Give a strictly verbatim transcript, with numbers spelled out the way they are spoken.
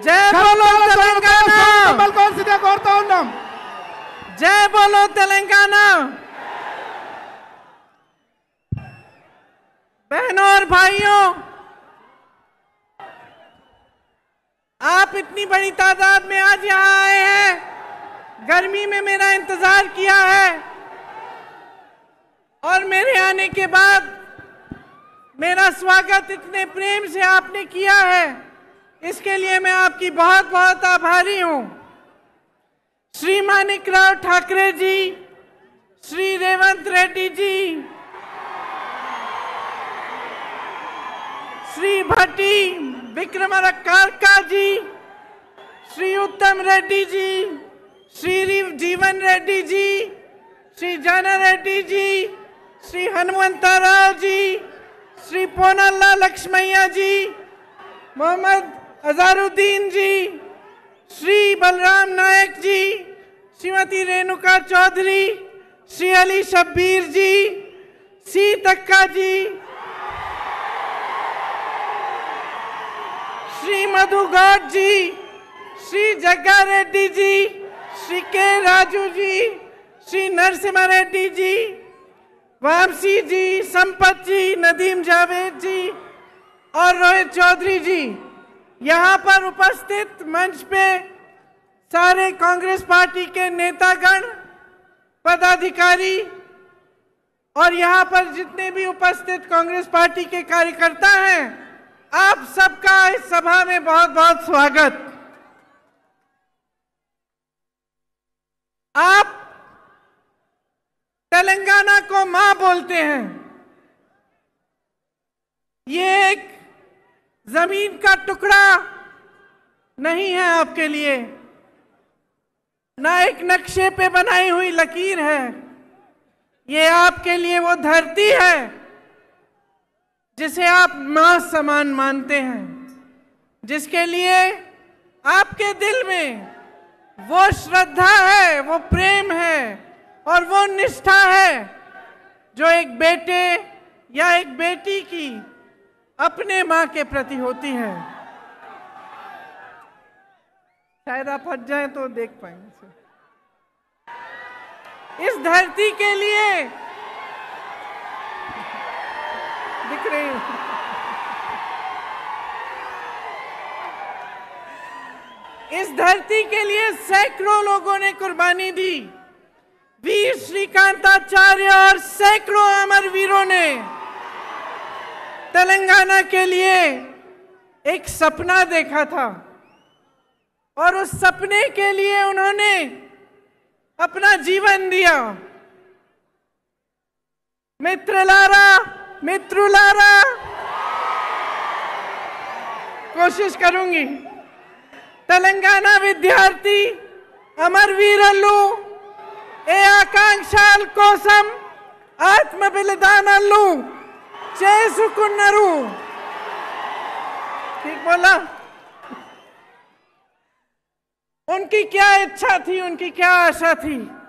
జై బోలో తెలంగాణ కోల్సిందే కోరుతా ఉన్నాం. జై బోలో तेलंगाना। बहनों और भाइयों, आप इतनी बड़ी तादाद में आज यहाँ आए हैं, गर्मी में मेरा इंतजार किया है और मेरे आने के बाद मेरा स्वागत इतने प्रेम से आपने किया है, इसके लिए मैं आपकी बहुत बहुत आभारी हूं। श्री मानिकराव ठाकरे जी, श्री रेवंत रेड्डी जी, श्री भट्टी विक्रमारका जी, श्री उत्तम रेड्डी जी, श्री जीवन रेड्डी जी, श्री जाना रेड्डी जी, श्री हनुमंतराव जी, श्री पोनल्ला लक्ष्मैया जी, मोहम्मद अजहरुद्दीन जी, श्री बलराम नायक जी, श्रीमती रेणुका चौधरी, श्री अली शब्बीर जी, सीतक्का जी, श्री मधु गौड जी, श्री जग्गा रेड्डी जी, श्री के राजू जी, श्री नरसिम्हा रेड्डी जी, वामसी जी, संपत जी, नदीम जावेद जी और रोहित चौधरी जी। यहाँ पर उपस्थित मंच पे सारे कांग्रेस पार्टी के नेतागण, पदाधिकारी और यहाँ पर जितने भी उपस्थित कांग्रेस पार्टी के कार्यकर्ता हैं, आप सबका इस सभा में बहुत बहुत स्वागत। आप तेलंगाना को मां बोलते हैं। ये एक जमीन का टुकड़ा नहीं है आपके लिए, ना एक नक्शे पे बनाई हुई लकीर है। ये आपके लिए वो धरती है जिसे आप मां समान मानते हैं, जिसके लिए आपके दिल में वो श्रद्धा है, वो प्रेम है और वो निष्ठा है जो एक बेटे या एक बेटी की अपने मां के प्रति होती है। शायद आप हट जाएं तो देख पाएंगे। इस धरती के लिए दिख रही हूं। इस धरती के लिए सैकड़ों लोगों ने कुर्बानी दी। वीर श्रीकांताचार्य और सैकड़ों अमर वीरों ने तेलंगाना के लिए एक सपना देखा था और उस सपने के लिए उन्होंने अपना जीवन दिया। मित्रलारा, मित्रुलारा, कोशिश करूंगी। तेलंगाना विद्यार्थी अमरवीरल्लू ए आकांक्षाल कोसम आत्म बलिदानल्लू చేసుకున్నారు। ठीक बोला? उनकी क्या इच्छा थी, उनकी क्या आशा थी?